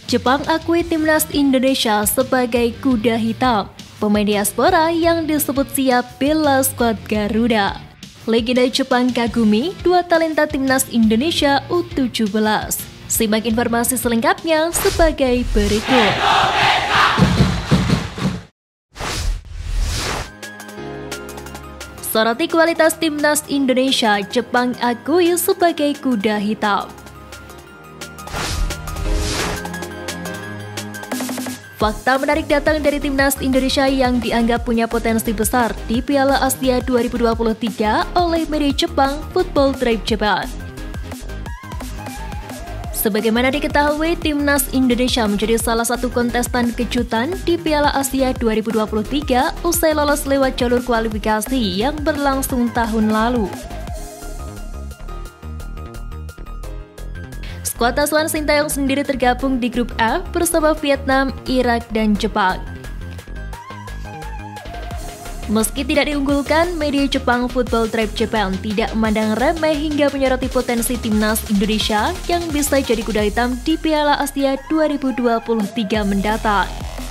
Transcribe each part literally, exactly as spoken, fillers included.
Jepang akui timnas Indonesia sebagai kuda hitam. Pemain diaspora yang disebut siap bela skuad Garuda. Legenda Jepang kagumi dua talenta timnas Indonesia U tujuh belas. Simak informasi selengkapnya sebagai berikut. Soroti kualitas timnas Indonesia, Jepang akui sebagai kuda hitam. Fakta menarik datang dari timnas Indonesia yang dianggap punya potensi besar di Piala Asia dua ribu dua puluh tiga oleh media Jepang Football Tribe Japan. Sebagaimana diketahui, timnas Indonesia menjadi salah satu kontestan kejutan di Piala Asia dua ribu dua puluh tiga usai lolos lewat jalur kualifikasi yang berlangsung tahun lalu. Skuad asuhan Sintayong sendiri tergabung di grup F bersama Vietnam, Irak, dan Jepang. Meski tidak diunggulkan, media Jepang Football Tribe Japan tidak memandang remeh hingga menyoroti potensi timnas Indonesia yang bisa jadi kuda hitam di Piala Asia dua ribu dua puluh tiga mendatang.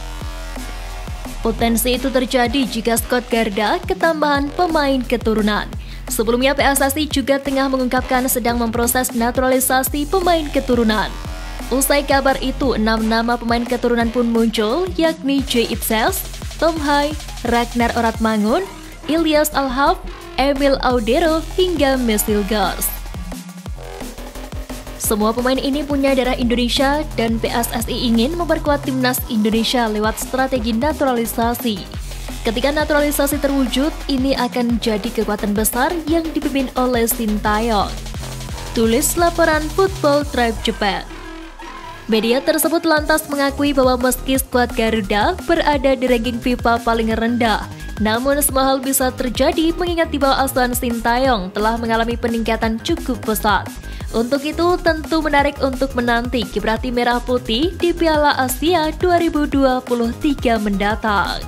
Potensi itu terjadi jika skuad Garuda ketambahan pemain keturunan. Sebelumnya P S S I juga tengah mengungkapkan sedang memproses naturalisasi pemain keturunan. Usai kabar itu, enam nama pemain keturunan pun muncul, yakni Jay Itzes, Tom Hai, Ragnar Oratmangun, Ilyas Alhaf, Emil Audero, hingga Mesil Gars. Semua pemain ini punya darah Indonesia dan P S S I ingin memperkuat timnas Indonesia lewat strategi naturalisasi. Ketika naturalisasi terwujud, ini akan menjadi kekuatan besar yang dipimpin oleh Sintayong. Tulis laporan Football Tribe Japan. Media tersebut lantas mengakui bahwa meski skuad Garuda berada di ranking FIFA paling rendah, namun semua hal bisa terjadi mengingat di bawah asuhan Sintayong telah mengalami peningkatan cukup pesat. Untuk itu tentu menarik untuk menanti kiprah tim merah putih di Piala Asia dua ribu dua puluh tiga mendatang.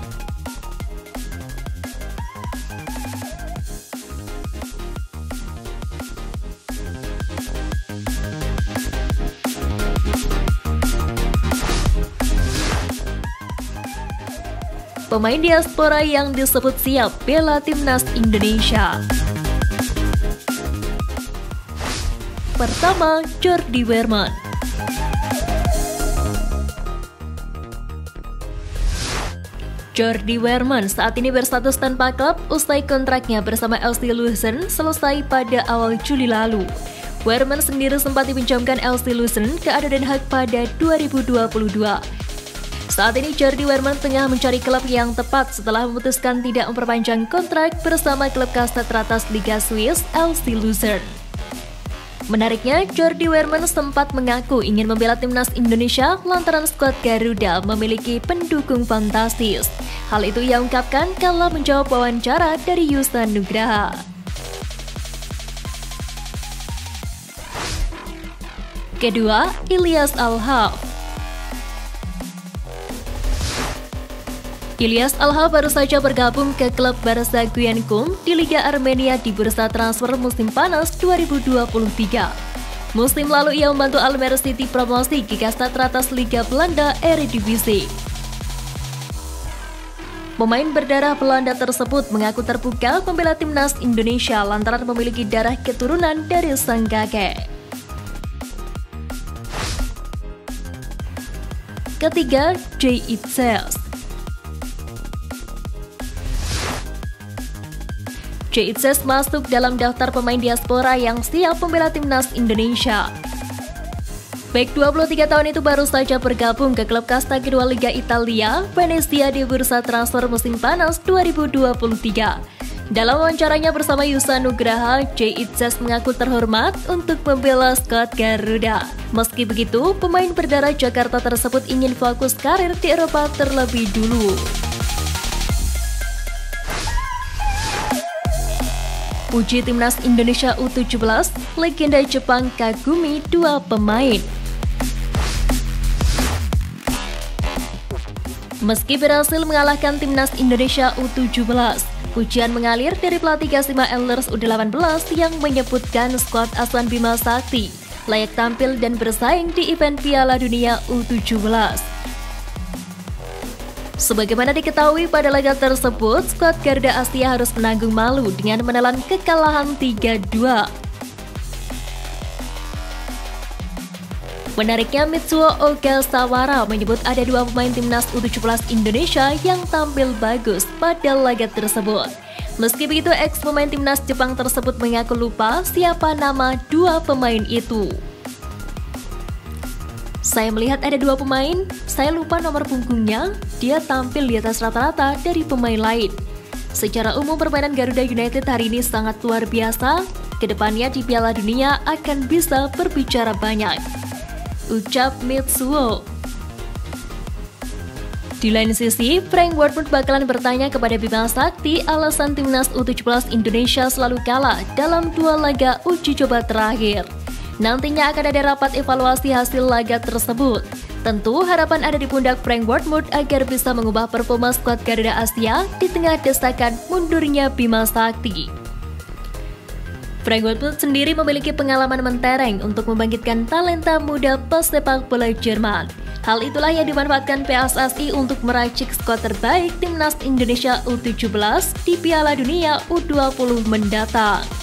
Pemain diaspora yang disebut siap bela timnas Indonesia. Pertama, Jordi Weerman. Jordi Weerman saat ini berstatus tanpa klub usai kontraknya bersama F C Luzern selesai pada awal Juli lalu. Weerman sendiri sempat dipinjamkan F C Luzern ke A D O Den Haag pada dua ribu dua puluh dua. Saat ini Jordi Weerman tengah mencari klub yang tepat setelah memutuskan tidak memperpanjang kontrak bersama klub kasta teratas Liga Swiss F C Luzern. Menariknya, Jordi Weerman sempat mengaku ingin membela timnas Indonesia lantaran skuad Garuda memiliki pendukung fantastis. Hal itu ia ungkapkan kala menjawab wawancara dari Yusan Nugraha. Kedua, Ilyas Alhaf. Ilyas Alhaf baru saja bergabung ke klub Barsa Guiankum di Liga Armenia di bursa transfer musim panas dua ribu dua puluh tiga. Musim lalu ia membantu Almere City promosi ke kasta teratas Liga Belanda Eredivisie. Pemain berdarah Belanda tersebut mengaku terbuka membela timnas Indonesia lantaran memiliki darah keturunan dari sang kakek. Ketiga, Jay Itzes. Jay Itzes masuk dalam daftar pemain diaspora yang siap membela timnas Indonesia. Baik dua puluh tiga tahun itu baru saja bergabung ke klub kasta kedua Liga Italia, Venezia di bursa transfer musim panas dua ribu dua puluh tiga. Dalam wawancaranya bersama Yusan Nugraha, Jay Itzes mengaku terhormat untuk membela skuad Garuda. Meski begitu, pemain berdarah Jakarta tersebut ingin fokus karir di Eropa terlebih dulu. Puji timnas Indonesia U tujuh belas, legenda Jepang kagumi dua pemain. Meski berhasil mengalahkan timnas Indonesia U tujuh belas, pujian mengalir dari pelatih Kashima Antlers U delapan belas yang menyebutkan skuad asuhan Bima Sakti layak tampil dan bersaing di event Piala Dunia U tujuh belas. Sebagaimana diketahui pada laga tersebut, skuad Garuda Asia harus menanggung malu dengan menelan kekalahan tiga dua. Menariknya, Mitsuo Ogasawara menyebut ada dua pemain timnas U tujuh belas Indonesia yang tampil bagus pada laga tersebut. Meski begitu, ex pemain timnas Jepang tersebut mengaku lupa siapa nama dua pemain itu. Saya melihat ada dua pemain, saya lupa nomor punggungnya, dia tampil di atas rata-rata dari pemain lain. Secara umum permainan Garuda United hari ini sangat luar biasa, kedepannya di Piala Dunia akan bisa berbicara banyak, ucap Mitsuo. Di lain sisi, Frank Wormuth bakalan bertanya kepada Bima Sakti alasan timnas U tujuh belas Indonesia selalu kalah dalam dua laga uji coba terakhir. Nantinya akan ada rapat evaluasi hasil laga tersebut. Tentu harapan ada di pundak Frank Wormuth agar bisa mengubah performa skuad Garuda Asia di tengah desakan mundurnya Bima Sakti. Frank Wormuth sendiri memiliki pengalaman mentereng untuk membangkitkan talenta muda pesepak bola Jerman. Hal itulah yang dimanfaatkan P S S I untuk meracik skuad terbaik timnas Indonesia U tujuh belas di Piala Dunia U dua puluh mendatang.